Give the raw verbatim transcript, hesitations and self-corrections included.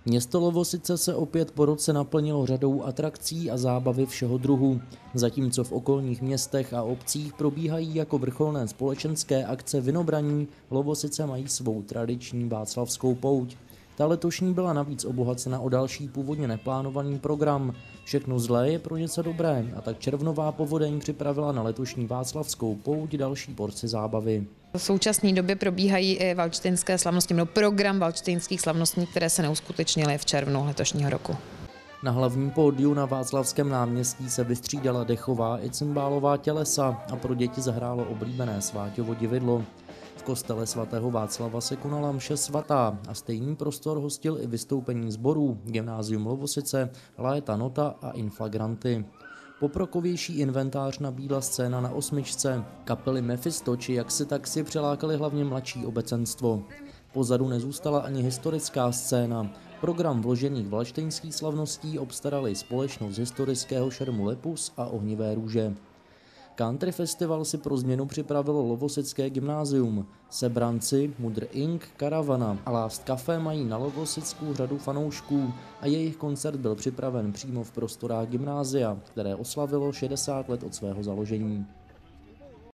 Město Lovosice se opět po roce naplnilo řadou atrakcí a zábavy všeho druhu. Zatímco v okolních městech a obcích probíhají jako vrcholné společenské akce Vinobraní, Lovosice mají svou tradiční václavskou pouť. Ta letošní byla navíc obohacena o další původně neplánovaný program. Všechno zlé je pro něco dobré, a tak červnová povodeň připravila na letošní václavskou pouť další porci zábavy. V současné době probíhají i valčtejnské slavnosti, nebo program valčtejnských slavností, které se neuskutečnily v červnu letošního roku. Na hlavním pódiu na Václavském náměstí se vystřídala dechová i cymbálová tělesa a pro děti zahrálo oblíbené Sváťovo dividlo. V kostele svatého Václava se konala mše svatá a stejný prostor hostil i vystoupení sborů Gymnázium Lovosice, Laeta Nota a Inflagranty. Poprokovější inventář nabídla scéna na osmičce. Kapely Mephisto či Jaksi Taxi přilákaly hlavně mladší obecenstvo. Pozadu nezůstala ani historická scéna. Program vložených valštejnských slavností obstarali společnost historického šermu Lepus a Ohnivé růže. Country Festival si pro změnu připravilo Lovosické gymnázium. Sebranci, Mudr Incorporated, Karavana a Last Café mají na Lovosicku řadu fanoušků a jejich koncert byl připraven přímo v prostorách gymnázia, které oslavilo šedesát let od svého založení.